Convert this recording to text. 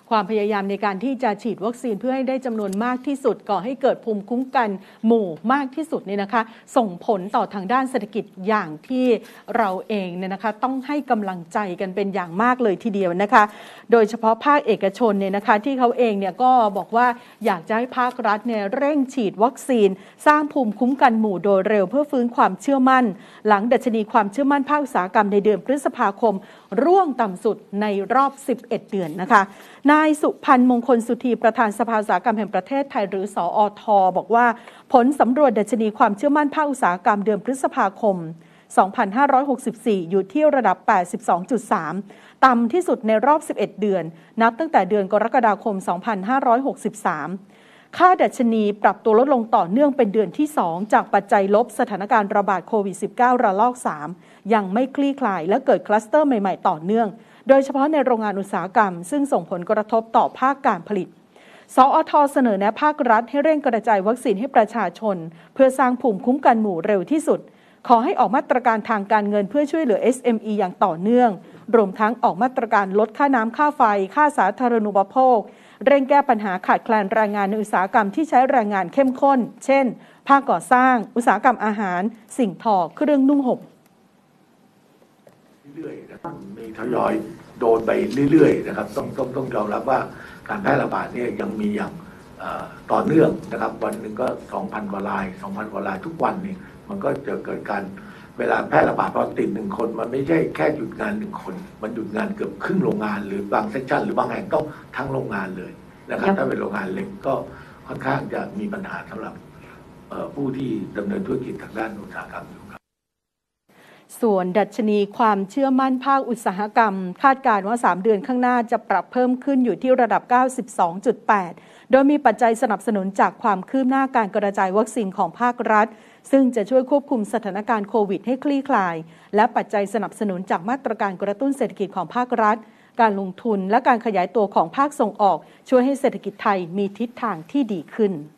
ความพยายามในการที่จะฉีดวัคซีนเพื่อให้ได้จำนวนมากที่สุดก่อให้เกิดภูมิคุ้มกันหมู่มากที่สุดเนี่ยนะคะส่งผลต่อทางด้านเศรษฐกิจอย่างที่เราเองเนี่ยนะคะต้องให้กำลังใจกันเป็นอย่างมากเลยทีเดียวนะคะโดยเฉพาะภาคเอกชนเนี่ยนะคะที่เขาเองเนี่ยก็บอกว่าอยากจะให้ภาครัฐเนี่ยเร่งฉีดวัคซีนสร้างภูมิคุ้มกันหมู่โดยเร็วเพื่อฟื้นความเชื่อมั่นหลังดัชนีความเชื่อมั่นภาคอุตสาหกรรมในเดือนพฤษภาคมร่วงต่ำสุดในรอบ11เดือนนะคะนายสุพันธ์มงคลสุธีประธานสภาอุตสาหกรรมแห่งประเทศไทยหรือสอท.บอกว่าผลสำรวจดัชนีความเชื่อมั่นภาคอุตสาหกรรมเดือนพฤษภาคม2564อยู่ที่ระดับ 82.3 ต่ำที่สุดในรอบ11เดือนนับตั้งแต่เดือนกรกฎาคม2563ค่าดัชนีปรับตัวลดลงต่อเนื่องเป็นเดือนที่2จากปัจจัยลบสถานการณ์ระบาดโควิด -19 ระลอก3ยังไม่คลี่คลายและเกิดคลัสเตอร์ใหม่ๆต่อเนื่องโดยเฉพาะในโรงงานอุตสาหกรรมซึ่งส่งผลกระทบต่อภาคการผลิตสอท.เสนอแนะภาครัฐให้เร่งกระจายวัคซีนให้ประชาชนเพื่อสร้างภูมิคุ้มกันหมู่เร็วที่สุดขอให้ออกมาตรการทางการเงินเพื่อช่วยเหลือ SME อย่างต่อเนื่องรวมทั้งออกมาตรการลดค่าน้ำค่าไฟค่าสาธารณูปโภคเร่งแก้ปัญหาขาดแคลนแรงงานในอุตสาหกรรมที่ใช้แรงงานเข้มข้นเช่นภาคก่อสร้างอุตสาหกรรมอาหารสิ่งทอเครื่องนุ่งห่มเรื่อยๆนะครับมีทยอยโดนไปเรื่อยๆนะครับต้องยอมรับว่าการแพร่ระบาดเนี่ยยังมีอย่างต่อเนื่องนะครับวันหนึ่งก็ 2,000 กว่าราย 2,000 กว่ารายทุกวันนี่มันก็จะเกิดการเวลาแพร่ระบาดพอติด1คนมันไม่ใช่แค่หยุดงาน1คนมันหยุดงานเกือบครึ่งโรงงานหรือบางเซกชันหรือบางแห่งต้องทั้งโรงงานเลยนะครับถ้าเป็นโรงงานเล็กก็ค่อนข้างจะมีปัญหาสำหรับผู้ที่ดำเนินธุรกิจทางด้านอุตสาหกรรมอยู่ครับส่วนดัชนีความเชื่อมั่นภาคอุตสาหกรรมคาดการณ์ว่า3เดือนข้างหน้าจะปรับเพิ่มขึ้นอยู่ที่ระดับ 92.8 โดยมีปัจจัยสนับสนุนจากความคืบหน้าการกระจายวัคซีนของภาครัฐซึ่งจะช่วยควบคุมสถานการณ์โควิดให้คลี่คลายและปัจจัยสนับสนุนจากมาตรการกระตุ้นเศรษฐกิจของภาครัฐการลงทุนและการขยายตัวของภาคส่งออกช่วยให้เศรษฐกิจไทยมีทิศทางที่ดีขึ้น